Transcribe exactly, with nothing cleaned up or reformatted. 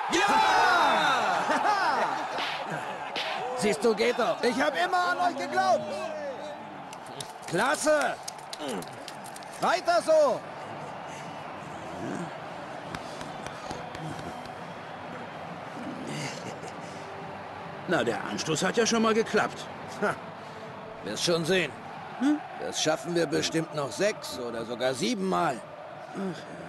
Ja! Siehst du, geht doch. Ich habe immer an euch geglaubt. Klasse. Weiter so. Na, der Anstoß hat ja schon mal geklappt. Ha. Wirst schon sehen. Hm? Das schaffen wir bestimmt noch sechs oder sogar sieben Mal. Ach ja.